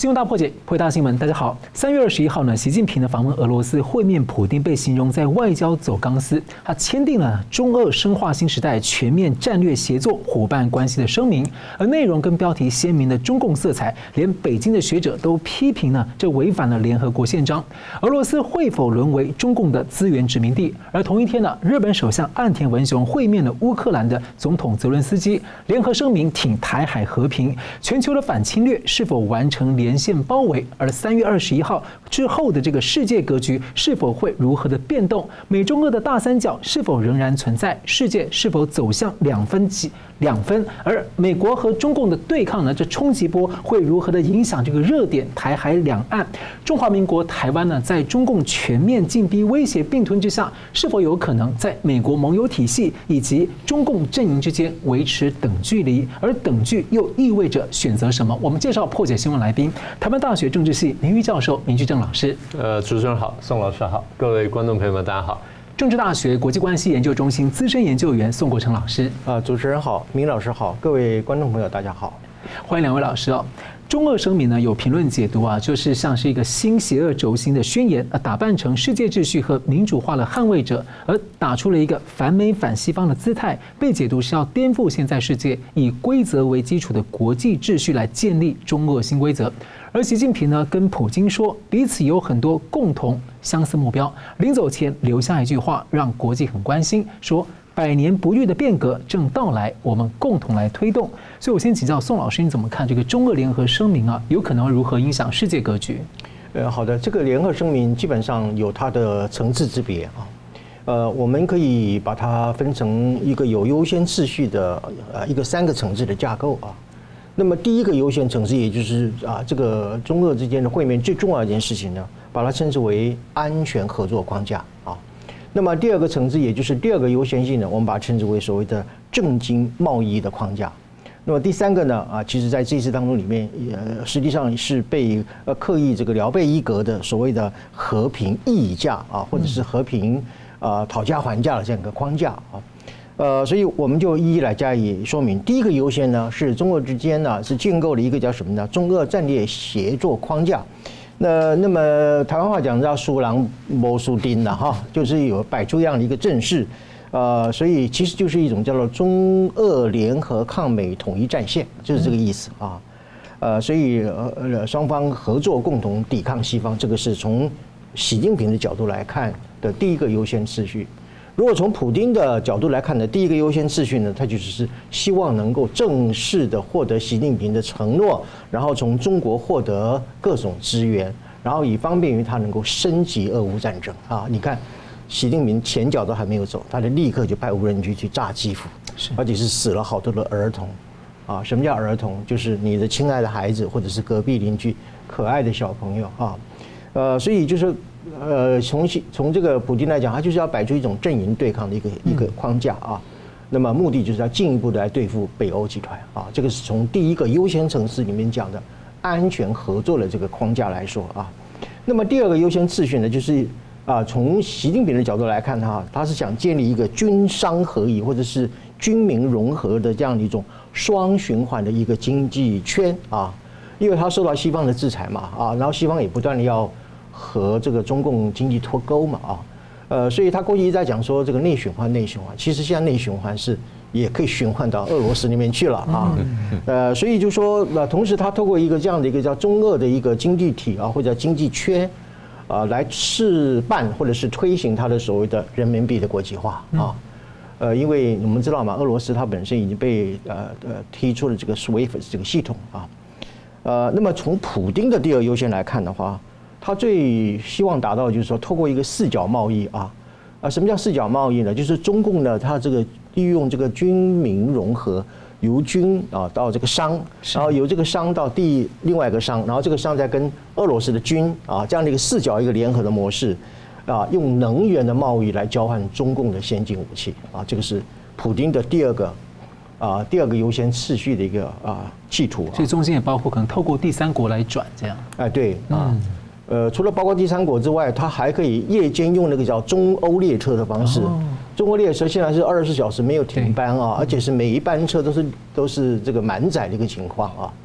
新闻大破解，破解大新闻。大家好，3月21号呢，习近平的访问俄罗斯会面普丁，被形容在外交走钢丝。他签订了中俄深化新时代全面战略协作伙伴关系的声明，而内容跟标题鲜明的中共色彩，连北京的学者都批评呢，这违反了联合国宪章。俄罗斯会否沦为中共的资源殖民地？而同一天呢，日本首相岸田文雄会面了乌克兰的总统泽伦斯基，联合声明挺台海和平。全球的反侵略是否完成连线包围？而3月21号之后的这个世界格局是否会如何的变动？美中俄的大三角是否仍然存在？世界是否走向两分？而美国和中共的对抗呢？这冲击波会如何的影响这个热点台海两岸？中华民国台湾呢，在中共全面进逼威胁并吞之下，是否有可能在美国盟友体系以及中共阵营之间维持等距离？而等距又意味着选择什么？我们介绍破解新闻来宾，台湾大学政治系名誉教授明居正老师。 主持人好，宋老师好，各位观众朋友们，大家好。 政治大学国际关系研究中心资深研究员宋国成老师。 主持人好，明老师好，各位观众朋友大家好。 欢迎两位老师哦。中俄声明呢，有评论解读啊，就是像是一个新邪恶轴心的宣言，打扮成世界秩序和民主化的捍卫者，而打出了一个反美反西方的姿态，被解读是要颠覆现在世界以规则为基础的国际秩序来建立中俄新规则。而习近平呢，跟普京说，彼此有很多共同相似目标。临走前留下一句话，让国际很关心，说100年不遇的变革正到来，我们共同来推动。所以我先请教宋老师，你怎么看这个中俄联合声明啊？有可能如何影响世界格局？ 好的，这个联合声明基本上有它的层次之别啊。我们可以把它分成一个有优先次序的一个3个层次的架构啊。那么第一个优先层次，也就是这个中俄之间的会面最重要的一件事情呢，把它称之为安全合作框架啊。那么第二个层次，也就是第二个优先性呢，我们把它称之为所谓的政经贸易的框架。那么第3个呢，其实在这次当中里面，实际上是被刻意这个聊备一格的所谓的和平议价啊，或者是和平讨价还价的这样一个框架啊。所以我们就一一来加以说明。第一个优先呢，是中俄之间呢是建构了一个叫什么呢？中俄战略协作框架。那么台湾话讲叫输人没输丁了哈，就是有摆出这样的一个阵势，所以其实就是一种叫做中俄联合抗美统一战线，就是这个意思啊。所以双方合作共同抵抗西方，这个是从习近平的角度来看的第一个优先次序。如果从普丁的角度来看呢，第一个优先次序呢，他就是希望能够正式的获得习近平的承诺，然后从中国获得各种资源，然后以方便于他能够升级俄乌战争啊。你看，习近平前脚都还没有走，他就立刻就派无人机去炸基辅，而且是死了好多的儿童啊。什么叫儿童？就是你的亲爱的孩子，或者是隔壁邻居可爱的小朋友啊。所以就是。从这个普丁来讲，他就是要摆出一种阵营对抗的一个框架啊。那么目的就是要进一步的来对付北欧集团啊。这个是从第一个优先层次里面讲的安全合作的这个框架来说啊。那么第二个优先次序呢，就是从习近平的角度来看他是想建立一个军商合一或者是军民融合的这样的一种双循环的一个经济圈啊。因为他受到西方的制裁嘛然后西方也不断的要和这个中共经济脱钩嘛所以他过去一直在讲说这个内循环，其实现在内循环也可以循环到俄罗斯那边去了所以就说同时他透过一个这样的一个叫中俄的一个经济体或者经济圈来示范或者是推行他的所谓的人民币的国际化因为我们知道嘛，俄罗斯它本身已经被踢出了这个 SWIFT 这个系统那么从普丁的第二优先来看的话，他最希望达到的就是说，透过一个4角贸易什么叫4角贸易呢？就是中共呢，它这个利用这个军民融合，由军到这个商，然后由这个商到另外一个商，然后这个商再跟俄罗斯的军这样的一个4角一个联合的模式用能源的贸易来交换中共的先进武器这个是普丁的第二个优先次序的一个企图所以中间也包括可能透过第3国来转这样对除了包括第3国之外，它还可以夜间用那个叫中欧列车的方式。中欧列车现在是24小时没有停班而且是每一班车都是这个满载的一个情况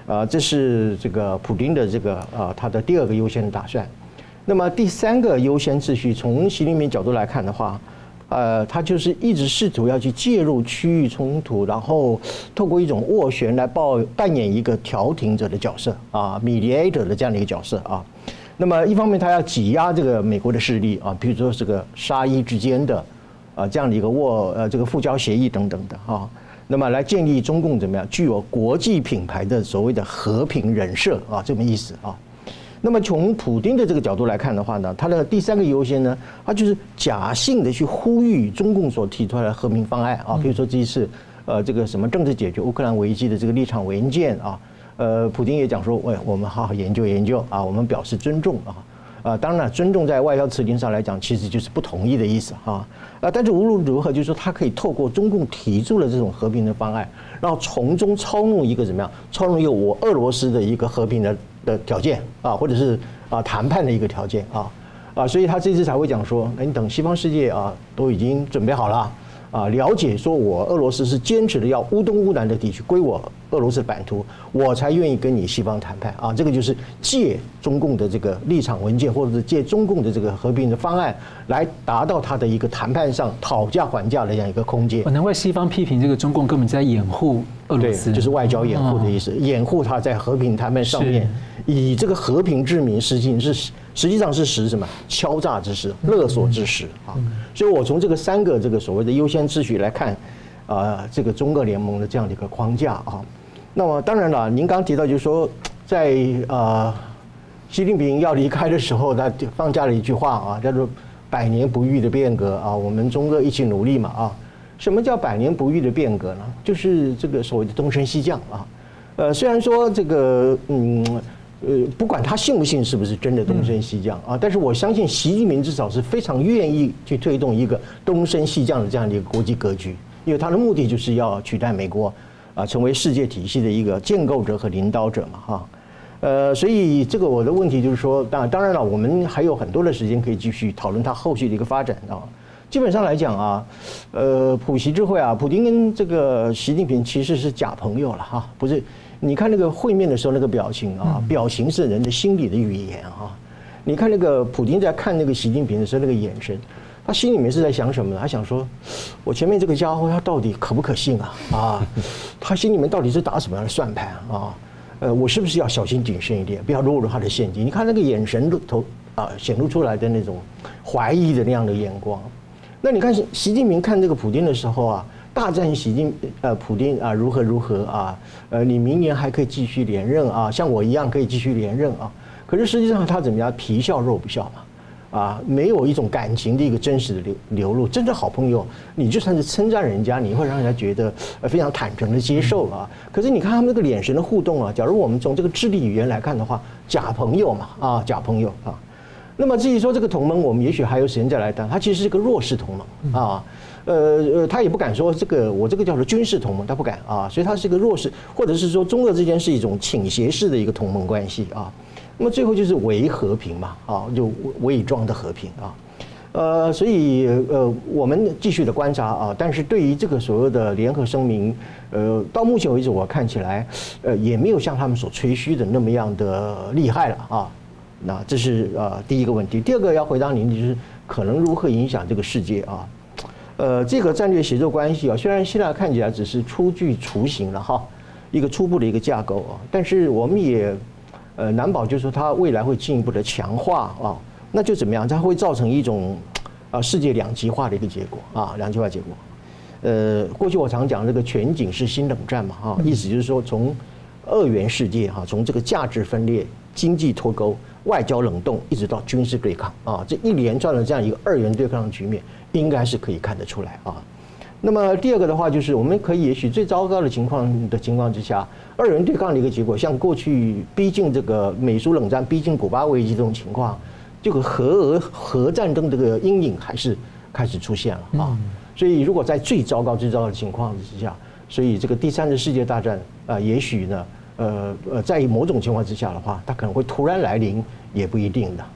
这是这个普丁的这个他的第2个优先的打算。那么第3个优先秩序，从习近平角度来看的话，他就是一直试图要去介入区域冲突，然后透过一种斡旋来扮演一个调停者的角色，mediator 的这样的一个角色啊。那么一方面他要挤压这个美国的势力啊，比如说这个沙伊之间的这样的一个这个复交协议等等的啊，那么来建立中共怎么样具有国际品牌的所谓的和平人设啊，这么意思啊。那么从普丁的这个角度来看的话呢，他的第3个优先呢，他就是假性的去呼吁中共所提出来的和平方案啊，比如说这一次这个什么政治解决乌克兰危机的这个立场文件啊。普丁也讲说，我们好好研究研究啊，我们表示尊重啊，当然尊重在外交辞令上来讲，其实就是不同意的意思啊，但是无论如何，就是说他可以透过中共提出了这种和平的方案，然后从中操弄一个怎么样，操弄一个我俄罗斯的一个和平的条件啊，或者是谈判的一个条件所以他这次才会讲说，你等西方世界都已经准备好了。了解说我俄罗斯是坚持的要乌东乌南的地区归我俄罗斯的版图，我才愿意跟你西方谈判这个就是借中共的这个立场文件，或者是借中共的这个和平的方案，来达到他的一个谈判上讨价还价的这样一个空间。 难怪西方批评这个中共根本在掩护俄罗斯， 对，就是外交掩护的意思，掩护他在和平谈判上面以这个和平之名，实际上是使什么敲诈之实、勒索之实所以我从这个3个这个所谓的优先秩序来看，这个中俄联盟的这样的一个框架那么当然了，您刚刚提到就是说，在习近平要离开的时候，他放假了一句话叫做“百年不遇的变革我们中俄一起努力嘛什么叫百年不遇的变革呢？就是这个所谓的东升西降虽然说这个不管他信不信是不是真的东升西降但是我相信习近平至少是非常愿意去推动一个东升西降的这样的一个国际格局，因为他的目的就是要取代美国成为世界体系的一个建构者和领导者嘛所以这个我的问题就是说，当然了，我们还有很多的时间可以继续讨论它后续的一个发展基本上来讲普习智慧普丁跟这个习近平其实是假朋友了不是。你看那个会面的时候那个表情表情是人的心理的语言你看那个普丁在看那个习近平的时候那个眼神，他心里面是在想什么呢？他想说，我前面这个家伙他到底可不可信他心里面到底是打什么样的算盘我是不是要小心谨慎一点，不要落入他的陷阱？你看那个眼神显露出来的那种怀疑的那样的眼光。那你看习近平看这个普丁的时候大赞普丁如何你明年还可以继续连任像我一样可以继续连任可是实际上他怎么样？皮笑肉不笑嘛没有一种感情的一个真实的流露。真的好朋友，你就算是称赞人家，你会让人家觉得非常坦诚的接受可是你看他们那个眼神的互动假如我们从这个智力语言来看的话，假朋友嘛假朋友那么至于说这个同盟，我们也许还有时间再来谈。它其实是个弱势同盟他也不敢说我这个叫做军事同盟，他不敢所以它是一个弱势，或者是说中俄之间是一种倾斜式的一个同盟关系那么最后就是伪和平嘛就伪装的和平所以我们继续的观察但是对于这个所谓的联合声明，到目前为止我看起来也没有像他们所吹嘘的那么样的厉害了那这是第一个问题。第二个要回答您就是可能如何影响这个世界这个战略协作关系虽然现在看起来只是初具雏形了一个初步的一个架构但是我们也难保就是说它未来会进一步的强化那就怎么样？它会造成一种世界两极化的一个结果两极化结果。过去我常讲这个全景式新冷战嘛意思就是说从二元世界从这个价值分裂、经济脱钩、外交冷冻，一直到军事对抗这一连串的这样一个二元对抗的局面，应该是可以看得出来那么第二个的话，就是我们可以也许最糟糕的情况之下，二元对抗的一个结果，像过去逼近这个美苏冷战、逼近古巴危机这种情况，这个核战争这个阴影还是开始出现了所以如果在最糟糕的情况之下，所以这个第三次世界大战也许呢在某种情况之下的话，它可能会突然来临，也不一定的。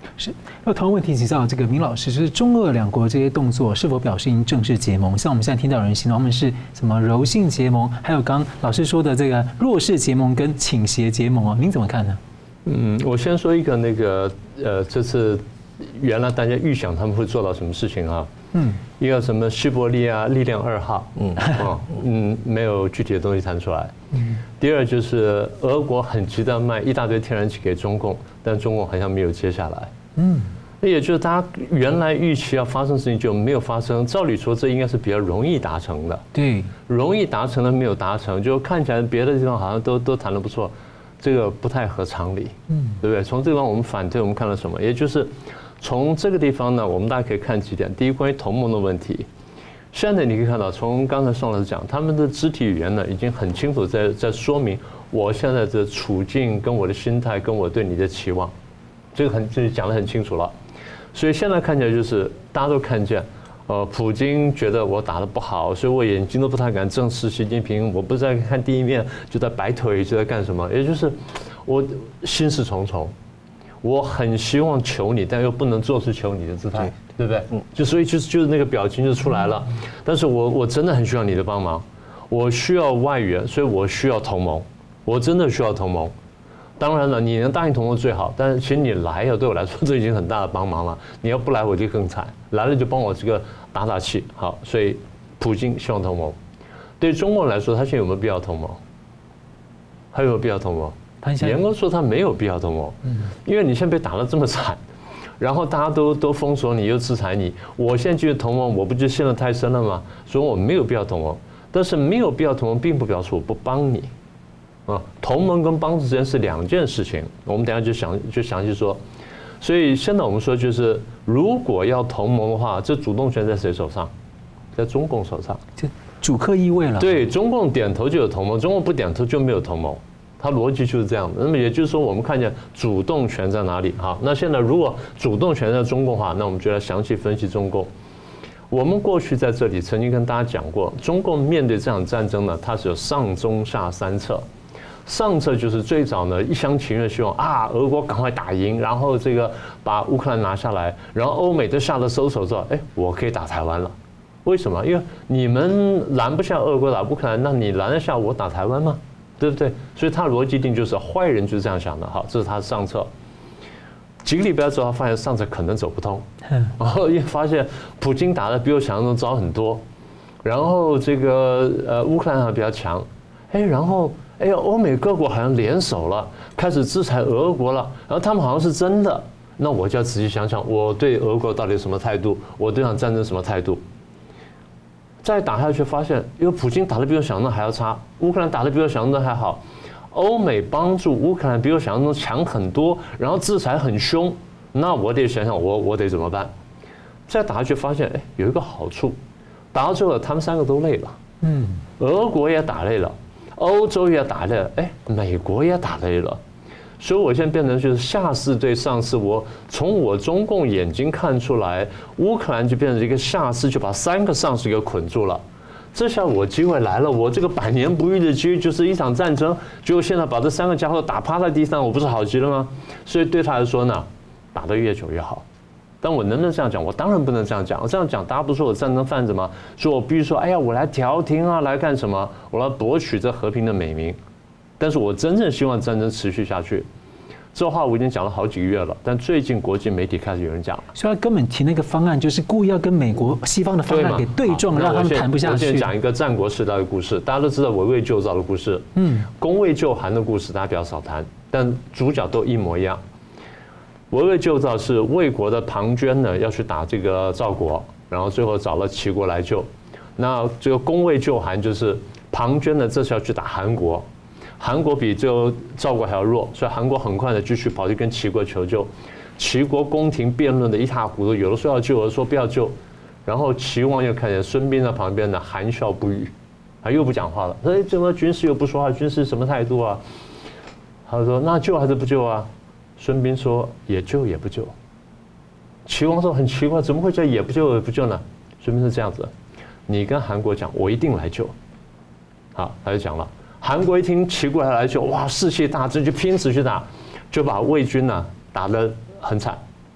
是，那同样问题请教这个明老师，就是中俄两国这些动作是否表示已经正式结盟？像我们现在听到有人形容他们是什么柔性结盟，还有刚老师说的这个弱势结盟跟倾斜结盟哦，您怎么看呢？ 我先说一个那个这次原来大家预想他们会做到什么事情啊？一个什么西伯利亚力量2号，没有具体的东西谈出来。第二就是俄国很急的卖一大堆天然气给中共，但中共好像没有接下来。那也就是大家原来预期要发生的事情就没有发生。照理说这应该是比较容易达成的， 对， 容易达成的没有达成，就看起来别的地方好像都谈得不错，这个不太合常理，对不对？从这个地方我们反对，我们看到什么？也就是从这个地方呢，我们大家可以看几点。第一，关于同盟的问题。现在你可以看到，从刚才宋老师讲，他们的肢体语言呢，已经很清楚在说明我现在的处境、跟我的心态、跟我对你的期望，这讲得很清楚了。所以现在看起来就是大家都看见，普京觉得我打得不好，所以我眼睛都不太敢正视习近平，我不是在看第一面，就在摆腿，就在干什么？也就是我心事重重。我很希望求你，但又不能做出求你的姿态，对不对？就所以就是那个表情就出来了。但是我真的很需要你的帮忙，我需要外援，所以我需要同盟，我真的需要同盟。当然了，你能答应同盟最好，但是其实你来呀，对我来说这已经很大的帮忙了。你要不来我就更惨，来了就帮我这个打打气。好，所以普京希望同盟。对中国来说，他现在有没有必要同盟？还有没有必要同盟？严格说，他没有必要同盟，因为你现在被打得这么惨，然后大家都封锁你，又制裁你，我现在继续同盟，我不就陷得太深了吗？所以我没有必要同盟。但是没有必要同盟，并不表示我不帮你，同盟跟帮助之间是两件事情。我们等一下就详细说。所以现在我们说，就是如果要同盟的话，这主动权在谁手上？在中共手上， 就主客意味了。 对，中共点头就有同盟，中共不点头就没有同盟。它逻辑就是这样的。那么也就是说，我们看见主动权在哪里？好，那现在如果主动权在中共的话，那我们就来详细分析中共。我们过去在这里曾经跟大家讲过，中共面对这场战争呢，它是有上中下三策。上策就是最早呢一厢情愿希望俄国赶快打赢，然后这个把乌克兰拿下来，然后欧美都吓得收手之后，我可以打台湾了。为什么？因为你们拦不下俄国打乌克兰，那你拦得下我打台湾吗？对不对？所以他逻辑定就是坏人就是这样想的。好，这是他的上策。几个礼拜之后，他发现上策可能走不通，然后也发现普京打得比我想象中早很多，然后这个乌克兰还比较强，然后欧美各国好像联手了，开始制裁俄国了，然后他们好像是真的，那我就要仔细想想，我对俄国到底什么态度？我对这场战争什么态度？再打下去发现，因为普京打得比我想象中还要差，乌克兰打得比我想象中还好，欧美帮助乌克兰比我想象中强很多，然后制裁很凶，那我得想想我得怎么办？再打下去发现，有一个好处，打到最后他们三个都累了，俄国也打累了，欧洲也打累了，美国也打累了。所以我现在变成就是下士对上士，我从我中共眼睛看出来，乌克兰就变成一个下士，就把三个上士给捆住了。这下我机会来了，我这个百年不遇的机遇就是一场战争，结果现在把这三个家伙打趴在地上，我不是好极了吗？所以对他来说呢，打得越久越好。但我能不能这样讲？我当然不能这样讲。我这样讲，大家不说我战争贩子吗？说我必须说，我来调停啊，来干什么？我来博取这和平的美名。但是我真正希望战争持续下去，这话我已经讲了好几个月了。但最近国际媒体开始有人讲了， 所以他根本提那个方案就是故意要跟美国西方的方案给对撞，让他们谈不下去。 我现在讲一个战国时代的故事，大家都知道围魏救赵的故事，攻魏救韩的故事大家比较少谈，但主角都一模一样。围魏救赵是魏国的庞涓呢要去打这个赵国，然后最后找了齐国来救。那这个攻魏救韩就是庞涓呢这次要去打韩国。韩国比最后赵国还要弱，所以韩国很快的继续跑去跟齐国求救。齐国宫廷辩论的一塌糊涂，有的说要救，有的说不要救。然后齐王又看见孙膑在旁边呢，含笑不语，又不讲话了。怎么军师又不说话？军师什么态度啊？他说那救还是不救啊？孙膑说也救也不救。齐王说很奇怪，怎么会叫也不救也不救呢？孙膑是这样子，你跟韩国讲，我一定来救。好，他就讲了。韩国一听齐国来救，哇，士气大振，就拼死去打，就把魏军呢打得很惨。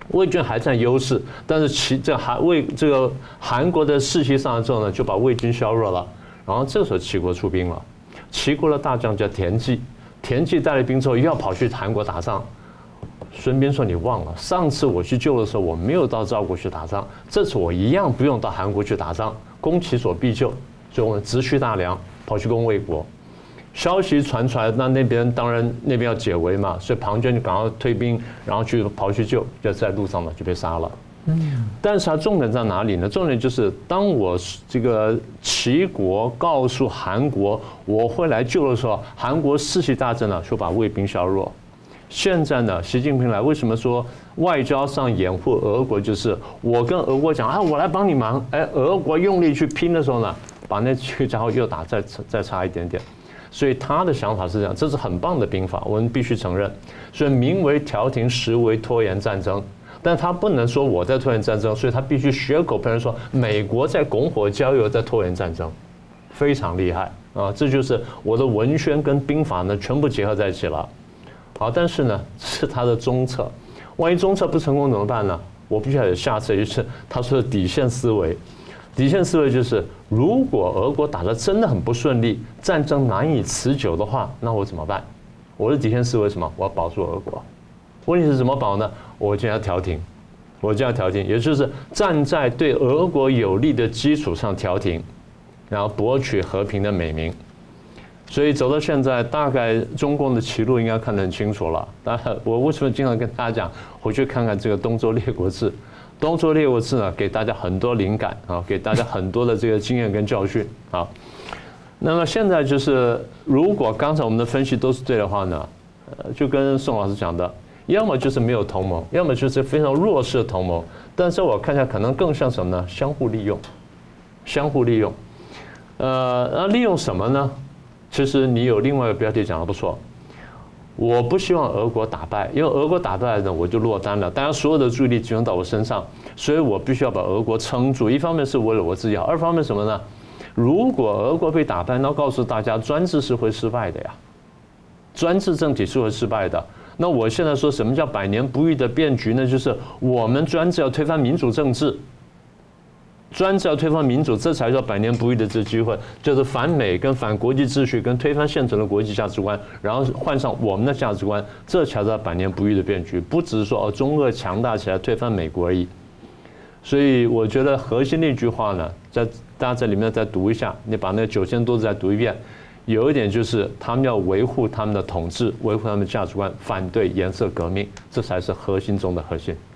魏军还占优势，但是这个韩国的士气上来之后呢，就把魏军削弱了。然后这时候齐国出兵了，齐国的大将叫田忌，田忌带了兵之后又要跑去韩国打仗。孙膑说：“你忘了，上次我去救的时候，我没有到赵国去打仗，这次我一样不用到韩国去打仗，攻其所必救。所以我们直驱大梁，跑去攻魏国。消息传出来，那边当然那边要解围嘛，所以庞涓就赶快退兵，然后跑去救，就在路上呢就被杀了。但是它重点在哪里呢？重点就是当我这个齐国告诉韩国我会来救的时候，韩国士气大振了，就把魏兵削弱。现在呢，习近平来，为什么说外交上掩护俄国？就是我跟俄国讲啊，我来帮你忙，俄国用力去拼的时候呢，把那几个家伙又打再差一点点。所以他的想法是这样，这是很棒的兵法，我们必须承认。所以名为调停，实为拖延战争。但他不能说我在拖延战争，所以他必须血口喷人说美国在拱火浇油，在拖延战争，非常厉害啊！这就是我的文宣跟兵法呢全部结合在一起了。好，但是呢是他的中策，万一中策不成功怎么办呢？我必须要有下策，就是他说的底线思维。底线思维就是，如果俄国打得真的很不顺利，战争难以持久的话，那我怎么办？我的底线思维是什么？我要保住俄国。问题是怎么保呢？我就要调停，也就是站在对俄国有利的基础上调停，然后博取和平的美名。所以走到现在，大概中共的棋路应该看得很清楚了。当然，我为什么经常跟大家讲，回去看看这个《东周列国志》。《东周列国志》呢，给大家很多灵感啊，给大家很多的这个经验跟教训啊。那么现在就是，如果刚才我们的分析都是对的话呢，就跟宋老师讲的，要么就是没有同盟，要么就是非常弱势的同盟。但是我看一下，可能更像什么呢？相互利用，相互利用。那利用什么呢？其实你有另外一个标题讲得不错，我不希望俄国打败，因为俄国打败呢，我就落单了，大家所有的注意力集中到我身上，所以我必须要把俄国撑住。一方面是为了我自己好，二方面什么呢？如果俄国被打败，那告诉大家专制是会失败的呀，专制政体是会失败的。那我现在说什么叫百年不遇的变局呢？就是我们专制要推翻民主政治。专制要推翻民主，这才叫百年不遇的这机会，就是反美跟反国际秩序，跟推翻现存的国际价值观，然后换上我们的价值观，这才叫百年不遇的变局。不只是说中俄强大起来推翻美国而已。所以我觉得核心的一句话呢，大家在里面再读一下，你把那9000多字再读一遍，有一点就是他们要维护他们的统治，维护他们的价值观，反对颜色革命，这才是核心中的核心。